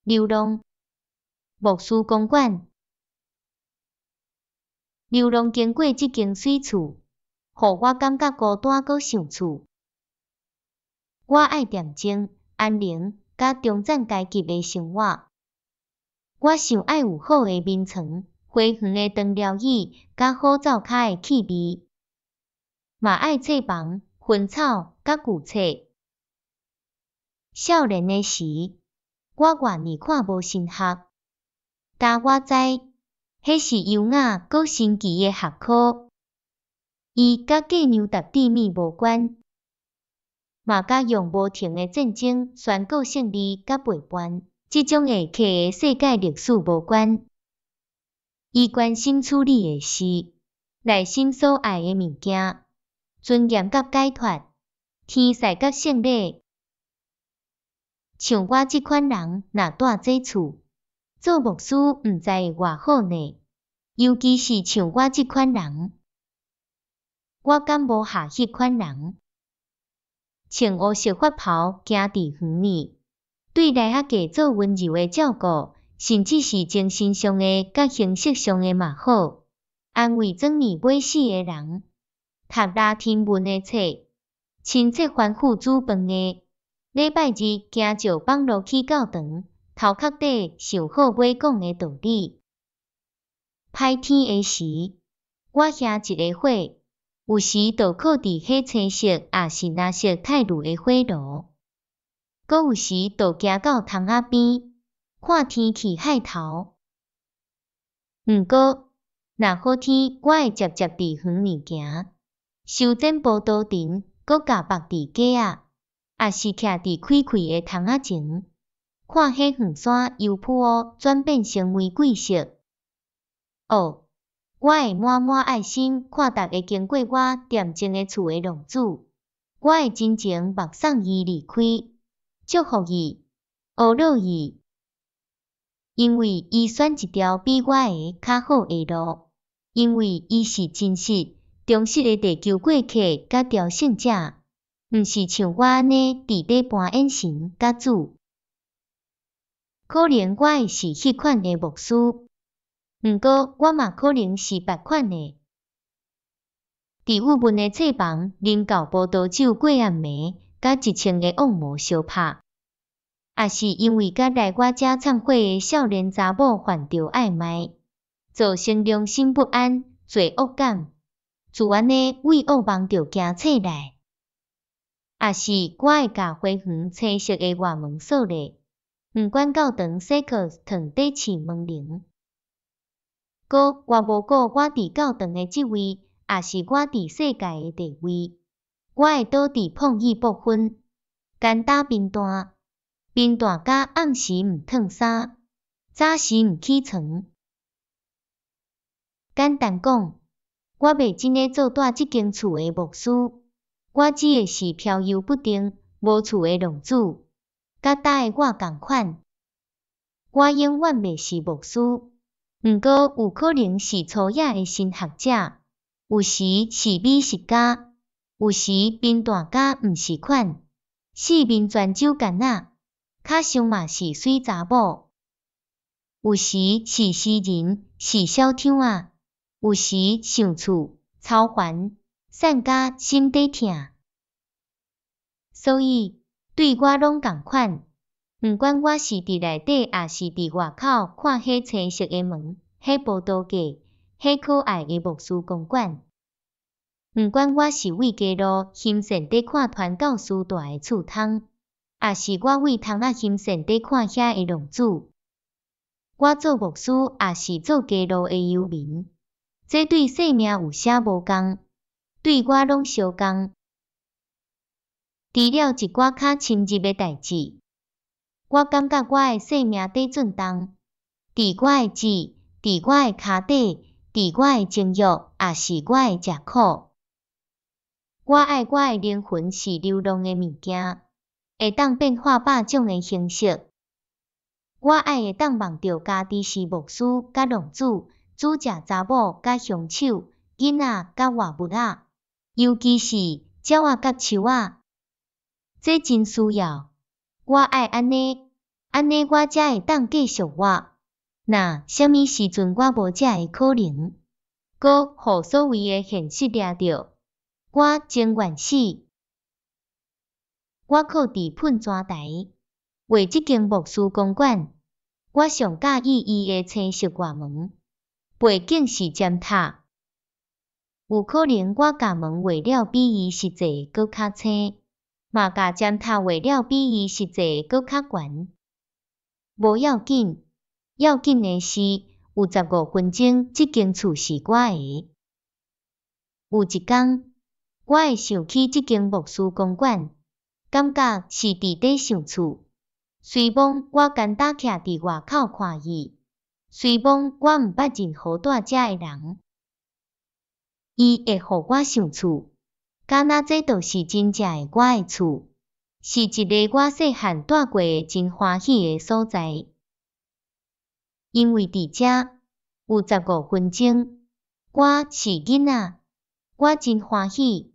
流浪，牧师公馆。流浪经过这间水厝，互我感觉孤单搁想厝。我爱恬静、安宁，甲中产阶级的生活。我想爱有好的眠床、花园的灯疗椅，甲好灶骹的气味。嘛爱册房、薰草甲旧册。少年的时，我愿意看无神学，但我知，迄是优雅搁神奇的学科。伊甲计量达地米无关，嘛甲用无停的战争宣告胜利甲背叛，即种会刻的世界历史无关。伊关心处理的事，内心所爱的物件，尊严甲解脱，天使甲胜利。像我即款人，若住这厝，做牧师毋知会偌好呢？尤其是像我即款人，我敢无下迄款人。穿乌色法袍行伫园里，对内仔家做温柔的照顾，甚至是精神上的甲形式上的嘛好，安慰庄年尾死的人，读拉丁文的册，亲切吩咐煮饭的。礼拜日行石板路去教堂，头壳底想好尾讲的道理。歹天的时，我兄一个火，有时就靠伫迄青色也是蓝色太绿的火炉，搁有时就行到窗仔边，看天气海头。毋过，若好天，我会直接伫园里行，修剪葡萄藤，搁甲绑伫架仔。也是徛伫开开的窗仔前，看迄远山由铺乌转变成玫瑰色。哦，我会满满爱心看逐个经过我恬静的厝的浪子，我会真情目送伊离开，祝福伊，懊恼伊，因为伊选一条比我的较好的路，因为伊是真实、忠实的地球过客甲朝圣者。毋是像我安尼伫底搬眼神甲主，可能我会是迄款的牧师，毋过我嘛可能是别款的。伫郁闷的册房啉到葡萄酒过暗暝，甲一清的往无相拍，也是因为甲来我遮忏悔的少年查某犯着暧昧，造成良心不安、罪恶感，自然的为恶梦着惊册内。也是我会甲花园青色的外门锁咧，毋管教堂洗课堂底饲门铃。搁我无顾我伫教堂的职位，也是我伫世界的地位。我会倒伫碰意不分，干打冰弹，冰弹甲暗时毋烫衫，早时毋起床。简单讲，我袂真诶做住即间厝的牧师。我指的是漂游不定、无厝的浪子，甲搭的我共款。我永远袂是牧师，毋过有可能是粗野的神学者，有时是美食家，有时面大甲毋是款，四面泉州干仔，较上嘛是水查某。有时是诗人，是小丑仔，有时想厝、操烦。散甲心底疼，所以对我拢共款。毋管我是伫内底，也是伫外口看迄青色的门，迄葡萄架，迄可爱的牧师公馆。毋管我是为街路欣赏伫看传教士大的厝窗，也是我为窗仔欣赏伫看遐的浪子。我做牧师，也是做街路的游民，这对生命有啥无共？对我拢相共，除了一寡较深入的代志，我感觉我的生命在震动，伫我的指，伫我的骹底，伫我的情欲，也是我的食苦。我爱我的灵魂是流浪的物件，会当变化百种的形式。我爱会当梦着家己是牧师甲浪子，煮食查某甲凶手，囡仔甲活物仔。尤其是鸟仔甲树仔，这真需要。我爱安尼， 安尼我才会当继续活。那啥物时阵我无才会可能，搁互所谓诶现实掠着，我情愿死。我靠伫喷泉台，为即间牧师公馆，我上喜意伊诶青色外门，背景是尖塔。有可能我甲门画了比伊实际搁较青，嘛甲尖塔画了比伊实际搁较悬。无要紧，要紧诶是有15分钟即间厝是我诶。有一天，我会想起即间牧师公馆，感觉是伫底想厝。随望我干焦徛伫外口看伊，随望我毋捌任何住遮诶人。伊会互我想厝，敢若这就是真正诶我诶厝，是一个我细汉住过诶真欢喜诶所在。因为伫遮有15分钟，我是囡仔，我真欢喜。